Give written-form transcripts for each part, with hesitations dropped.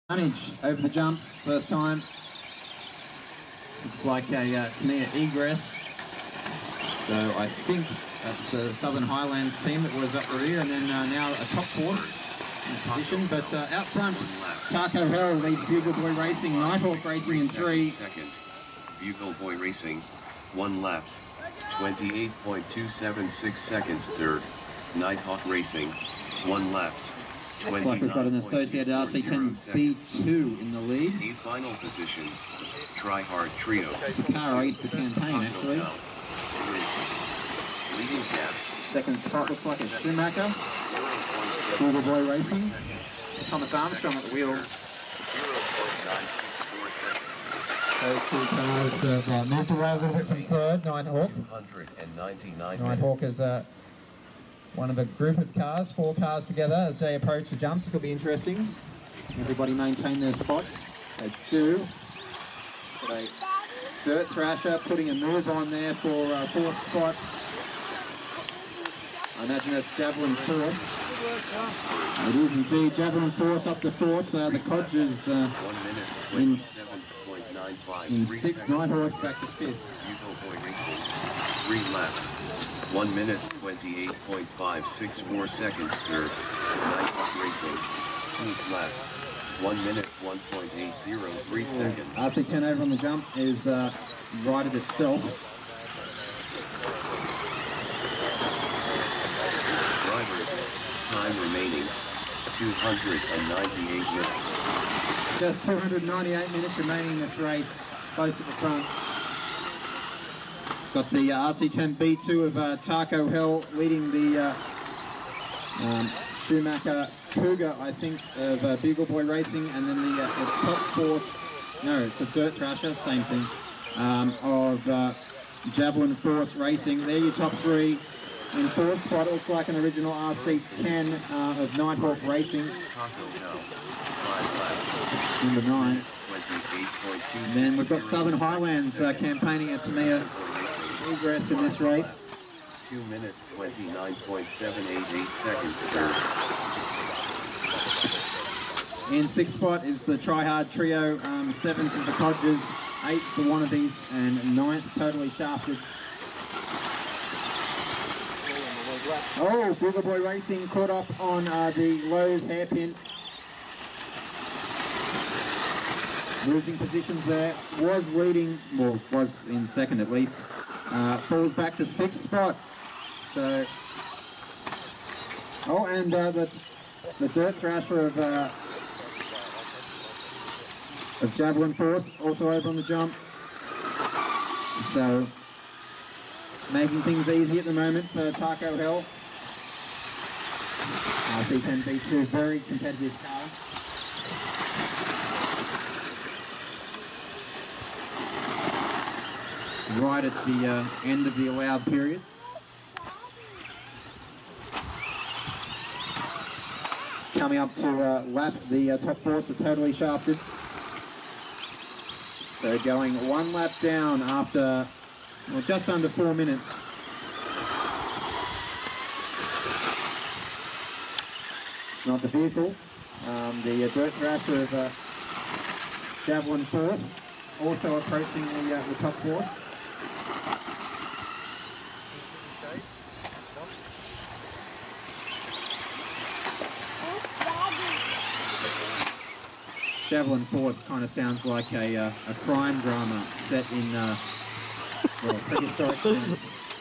Manage over the jumps, first time. Looks like a Tamiya egress. So I think that's the Southern Highlands team that was up rear, and then now a top four position. But out front, Taco Hell leads Bugle Boy Racing, Nighthawk Racing in 3. Second, Bugle Boy Racing, 1 laps, 28.276 seconds. Third, Nighthawk Racing, 1 laps. Looks like we've got an associated RC10 B2 in the lead. 8 final positions. Try Hard Trio. It's a car I used to campaign actually. Leading gaps. Second spot looks like a Schumacher. Bugle Boy Racing. Thomas Armstrong at the wheel. 0.964 seconds. Those two cars have moved away a little bit from third. Nighthawk. 299 Nighthawk is one of a group of cars, 4 cars together as they approach the jumps. This will be interesting. Everybody maintain their spots. They do. Got a Dirt Thrasher putting a move on there for 4th spot. I imagine that's Javelin 4th. It is indeed Javelin 4th up to 4th. The Codgers 1 minute, 27.953 in 6th. Nighthawk back to 5th. Bugle Boy Racing, 3 laps. 1 minute, 28.564 seconds. Third, Nighthawk Racing, 2 laps. 1 minute, 1.803 seconds. RC10 over on the jump is righted itself. Drivers, time remaining, 298 minutes. Just 298 minutes remaining in this race, close at the front. Got the RC10 B2 of Taco Hell leading the Schumacher Cougar, I think, of Bugle Boy Racing, and then the top force, no, it's a Dirt Thrasher, same thing, of Javelin Force Racing. They're your top 3. In 4th spot, it looks like an original RC10 of Nighthawk Racing. Number 9. And then we've got Southern Highlands campaigning at Tamiya egress in this race. 2 minutes, 29.788 seconds. In 6th spot is the Try Hard Trio, 7th of the Codgers, 8th the Wannabes, and 9th totally shafted. Oh, Bugle Boy Racing caught up on the Lowe's hairpin. Losing positions there, was leading, well, was in 2nd at least. Falls back to 6th spot. So, oh, and the Dirt Thrasher of Javelin Force also over on the jump. So, making things easy at the moment for Taco Hell. RC10 B2, very competitive car. Right at the end of the allowed period. Coming up to lap the top force are totally shafted. So going 1 lap down after, well, just under 4 minutes. It's not the vehicle. The Dirt Thrasher of Javelin Force also approaching the top force. Javelin Force kind of sounds like a crime drama set in, well, prehistoric times.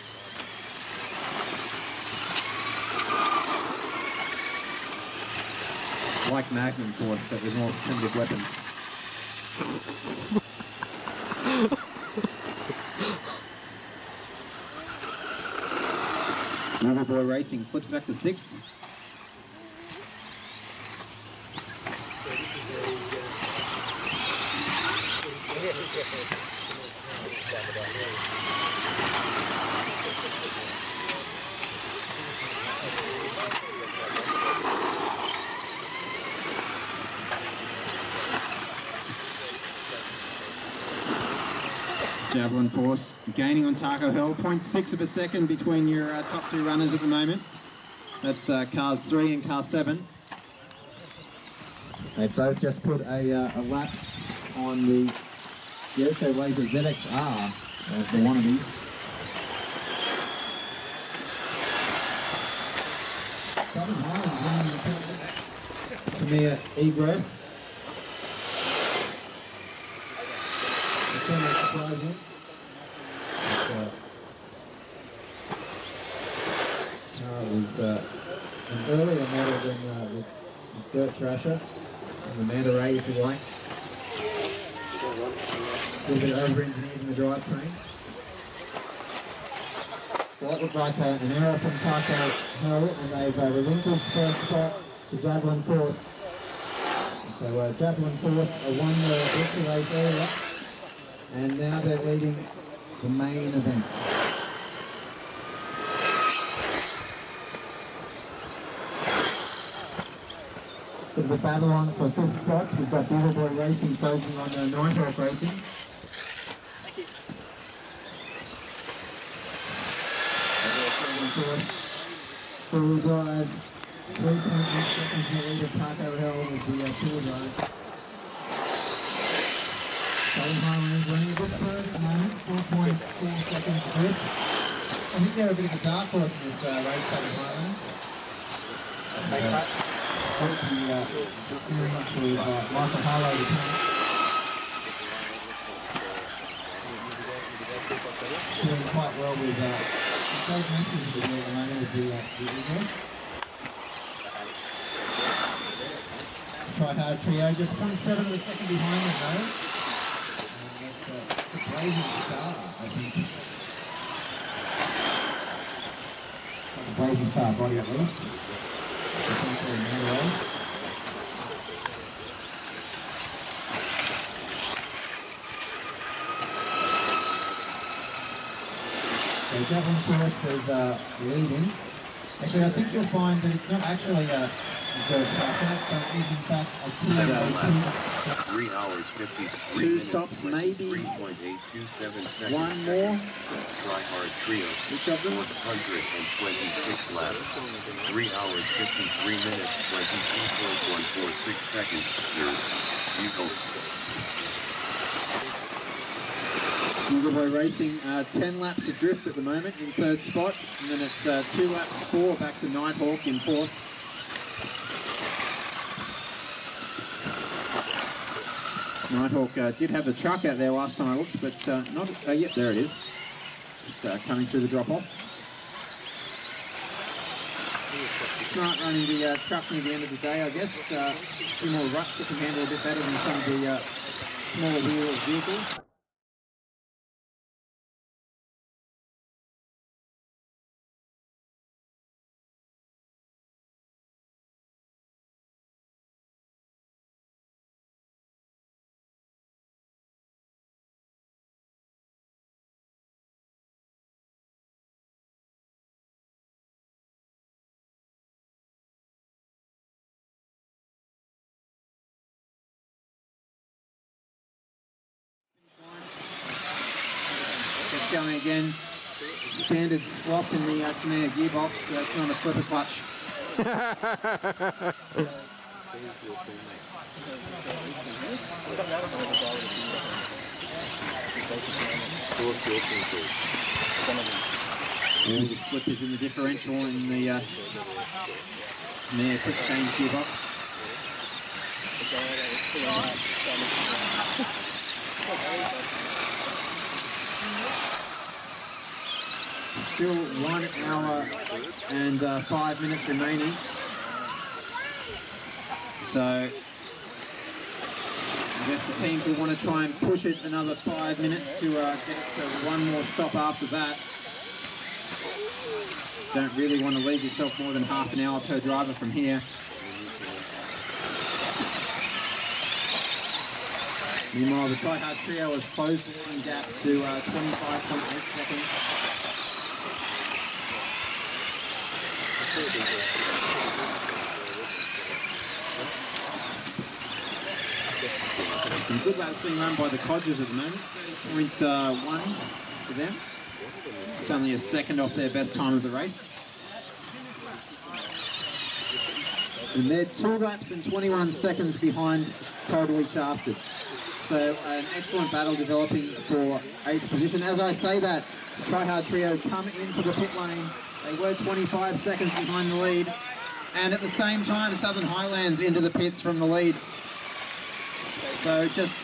Like Magnum Force, but with more primitive weapons. Bugle Boy Racing slips back to 6th. Javelin Force gaining on Taco Hell, 0.6 of a second between your top 2 runners at the moment. That's cars 3 and car 7. They both just put a lap on the Yoko Laser ZXR of the wannabe. Premier Egress. It's kind of surprising. It was an earlier model than with Dirt Thrasher, and the Manta Ray if you like. A little bit over-engineered in the drivetrain. So that looked like an error from Taco Hill, and they've relinquished first spot to Javelin Force. So Javelin Force won the victory race earlier, and now they're leading the main event. Bit of a battle on for fifth spot. We've got Beaver Boy Racing focusing on Nighthawk Racing. Full drive, 3.8 seconds to lead of Taco Hill with the tour drive. Southern Highlands running a bit first at the moment, 4.4 seconds grip. I think they're a bit of a dark horse in this race, Southern Highlands. Very much with Michael Harlow to come. Doing quite well with Dave Matthews at the moment with the Eagle. Try hard trio, just 0.7 of a second behind them though. And that's a blazing star, I think. Not a blazing star body at least. So Javelin Force is leading. Actually, I think you'll find that it's not actually a dirt tractor, but is in fact a 3 hours 53 two minutes. stops, maybe 3.827 seconds. one more. Try hard trio. Which of them? 126 laps. 3 hours 53 minutes 22.146 seconds. Third, Eagle. Beaver Boy Racing 10 laps adrift at the moment in third spot, and then it's 2 laps 4 back to Nighthawk in fourth. Nighthawk did have the truck out there last time I looked, but not yet. There it is, just coming through the drop-off. Smart running the truck near the end of the day, I guess. A few more ruts that can handle a bit better than some of the smaller wheel vehicles. Going again, standard swap in the Tamea gearbox, so it's not a flipper clutch. All the flippers in the differential in the Tamea quick change gearbox. Still 1 hour and 5 minutes remaining. So I guess the teams will want to try and push it another 5 minutes to get it to one more stop after that. Don't really want to leave yourself more than half an hour per driver from here. Meanwhile, the Try-Hard Trio has closed the leading gap to 25.8 seconds. Some good laps being run by the Codgers at the moment, 30.1 for them. It's only a second off their best time of the race. And they're 2 laps and 21 seconds behind Totally Shafted. So an excellent battle developing for 8th position. As I say that, the Try Hard Trio come into the pit lane. They were 25 seconds behind the lead. And at the same time, Southern Highlands into the pits from the lead. So just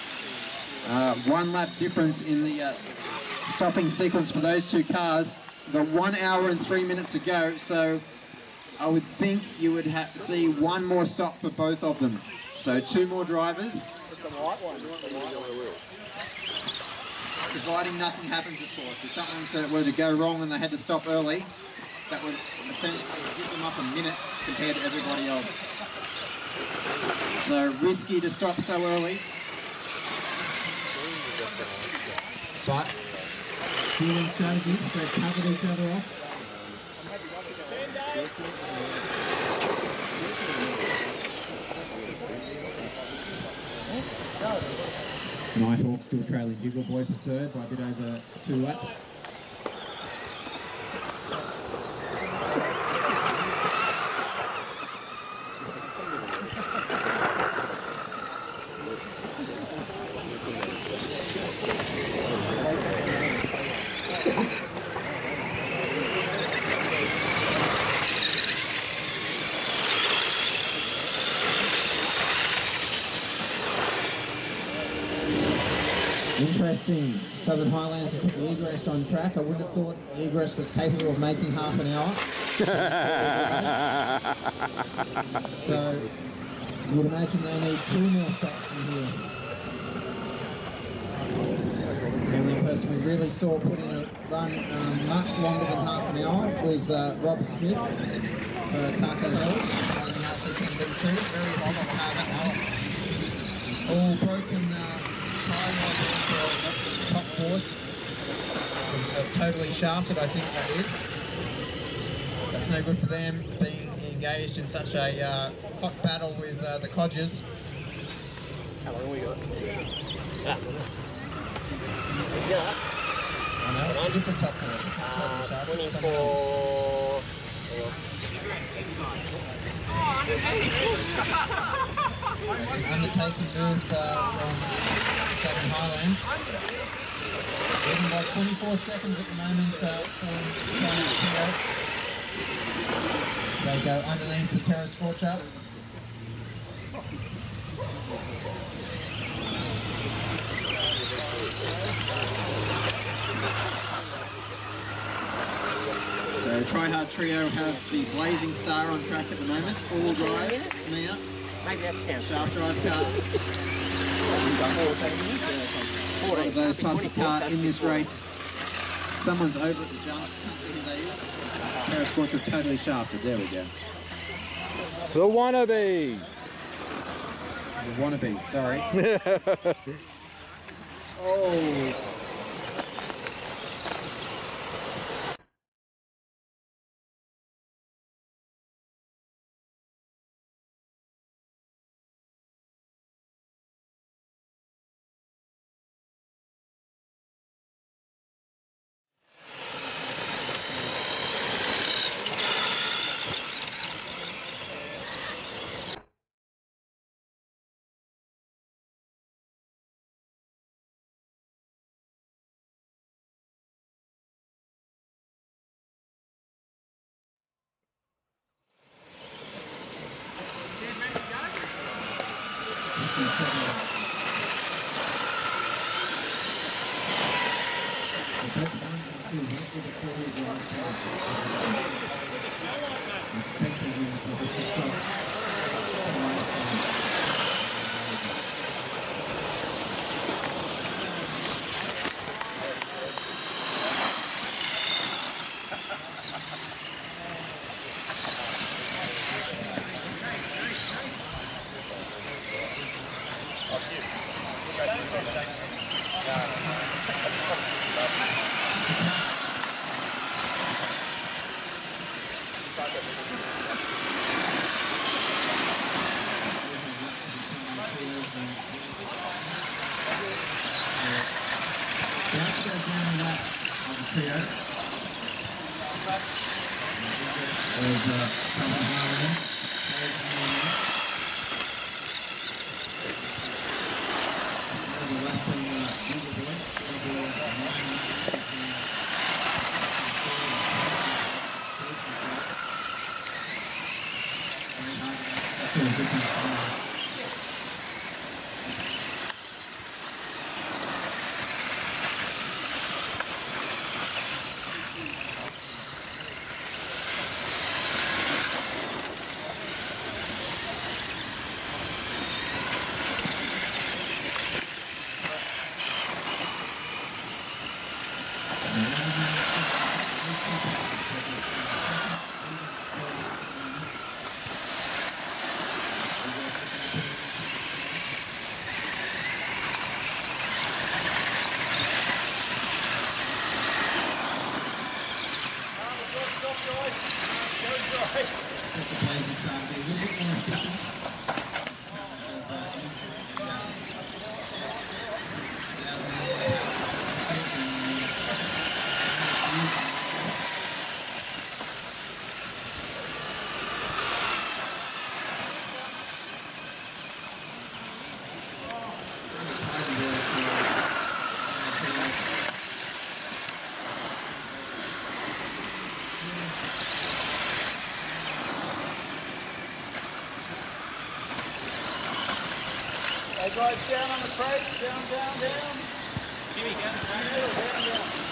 1 lap difference in the stopping sequence for those 2 cars. We've got 1 hour and 3 minutes to go, so I would think you would see 1 more stop for both of them. So 2 more drivers. Providing nothing happens, of course. If something were to go wrong and they had to stop early, that would essentially give them up a minute compared to everybody else. So risky to stop so early. But stealing strategies, they covered each other off. Nighthawk still trailing Bugle Boy for 3rd by a bit over 2 laps. Interesting. Southern Highlands have put the egress on track. I wouldn't have thought the egress was capable of making half an hour. So you would imagine they need 2 more stops from here. The only person we really saw put in a run much longer than half an hour was Rob Smith, Taco Hills, on the RC10B2. Very efficient car that hour. All broken top force, Totally Shafted, I think that is. That's no good for them being engaged in such a hot battle with the Codgers. How long we got? I know, different top force. 24. It's an undertaking move from Southern Highlands. Leading by 24 seconds at the moment for They go underneath the Terra Scorcher. So Try Hard Trio have the Blazing Star on track at the moment. All drive now. Maybe that's sounds Shaft drive car. One of those types of car in this race. Someone's over at the jumps. Can't see who that is. Terra Scorcher Totally Shafted. There we go. The wannabes. The wannabe. Sorry. Oh. Hey guys, down on the crate, down. Jimmy, down the track. Down.